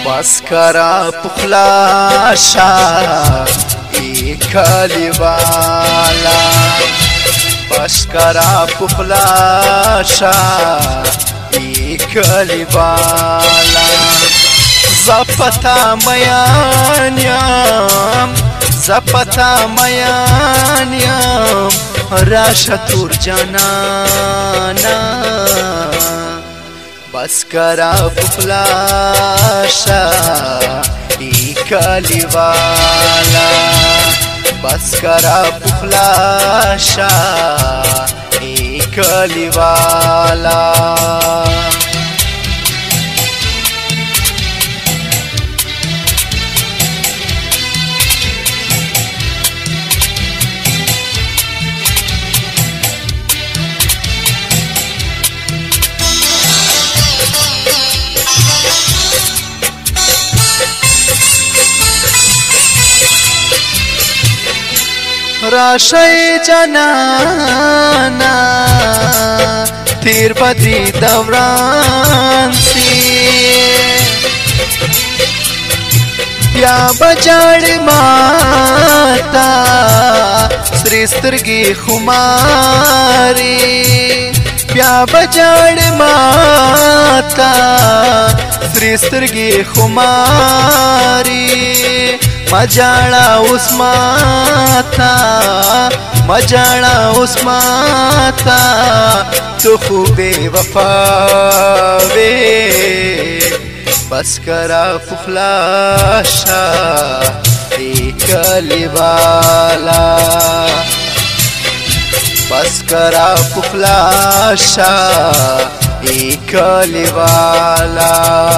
بسکرا پخلاشا کلیوالا بسکرا پخلاشا کلیوالا زپتا میانیم راشا تور جانانا بسکرا پخلاشا کلیوالا بسکرا پخلاشا کلیوالا راشی جانانا تیر بدی دوران سی بیا بجاڑ ماتا سری سترگی خماری بیا بجاڑ ماتا سری سترگی خماری مجاڑا عثماتا تو خوب وفاوے بسکرا پخلاشا کلیوالا بسکرا پخلاشا کلیوالا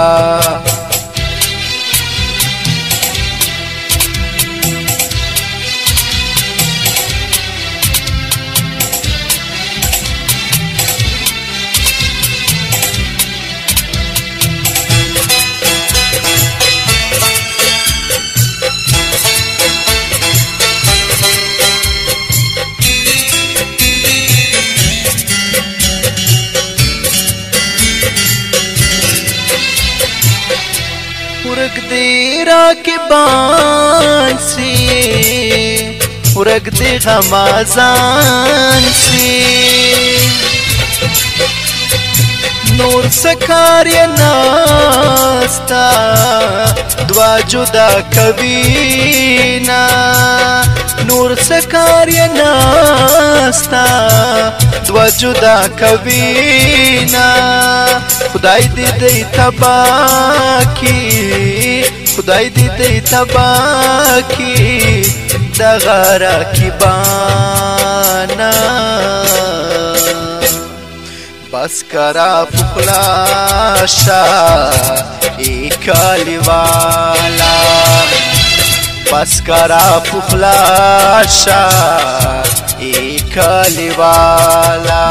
ورق دی راکبان سی ورق دی غمازان سی نور سکاری ناستا دوا جدا کبینا نور سکاری ناستا دوا جدا کبینا خدای دی دی تباکی خدای دی دی تباکی دغارا کی بانا بسکرا پخلاشا کلیوالا بسکرا پخلاشا کلیوالا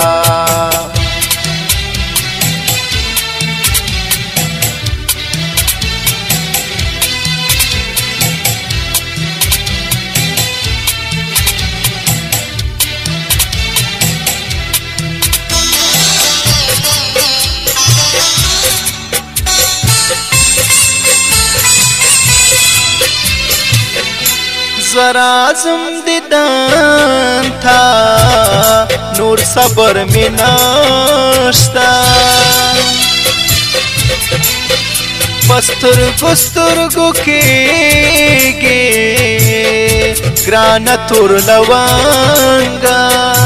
زرازم دیدن تا نور صبر می نشتا پسترگو کیگی گرانا تور لوانگا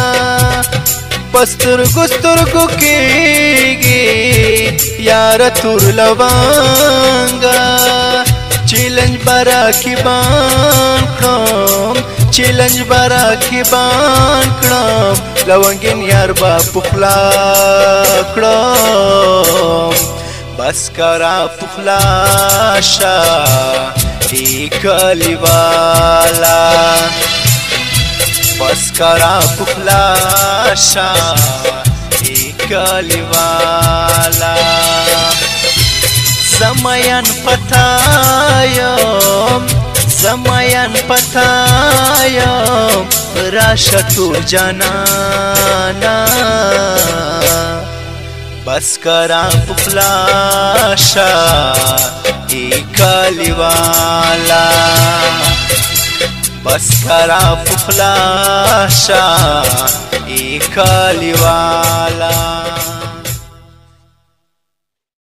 پسترگو کیگی یار تور لوانگا چیلنج برا کی بان کړم چیلنج برا کی بان کړم لونګین یار با پخلا کړم بسکرا پخلاشا کلیوالا بسکرا پخلاشا کلیوالا زماین پتایم راشا تور جانانا बस करा पुखलाशा एकलीवाला बस करा पुखलाशा एकलीवाला।